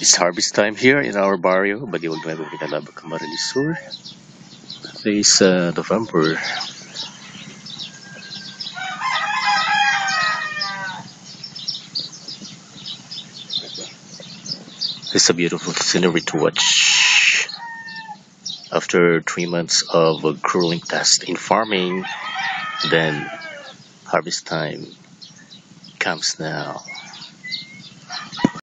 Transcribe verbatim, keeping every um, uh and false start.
It's harvest time here in our barrio, Baliuag Nuevo, Minalabac Camarines Sur. This uh, November. It's a beautiful scenery to watch. After three months of a grueling test in farming, then harvest time comes now.